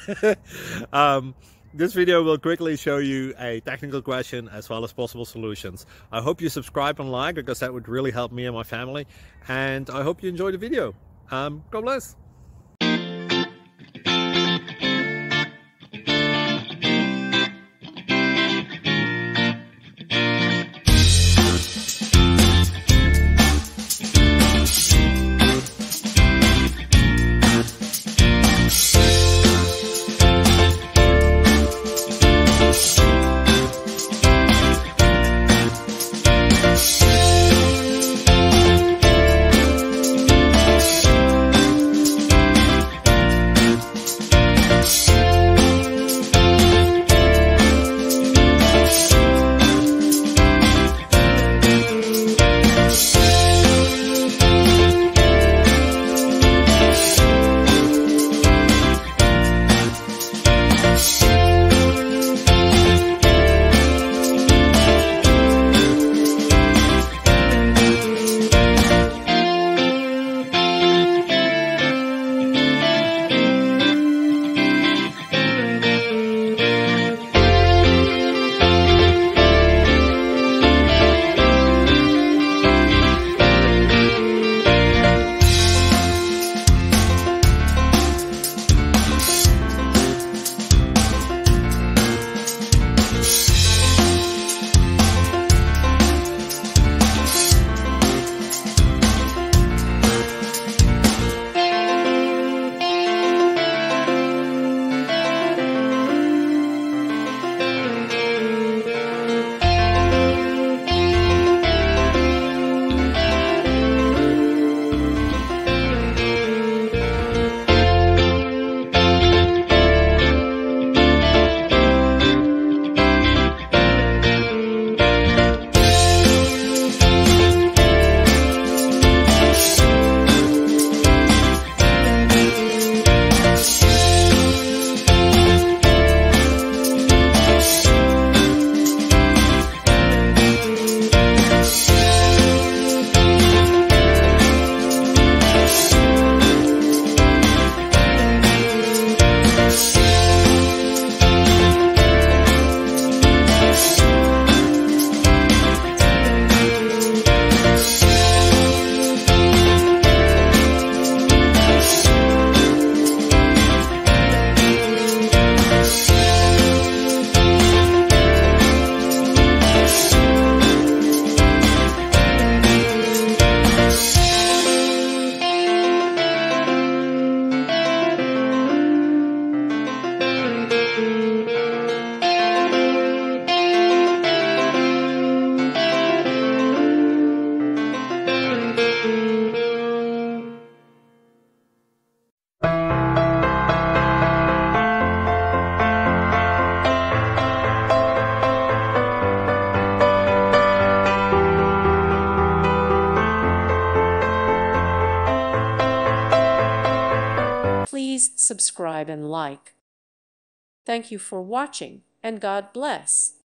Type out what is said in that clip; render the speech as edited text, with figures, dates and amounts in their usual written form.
This video will quickly show you a technical question as well as possible solutions. I hope you subscribe and like, because that would really help me and my family. And I hope you enjoy the video. God bless. Please subscribe and like. Thank you for watching, and God bless.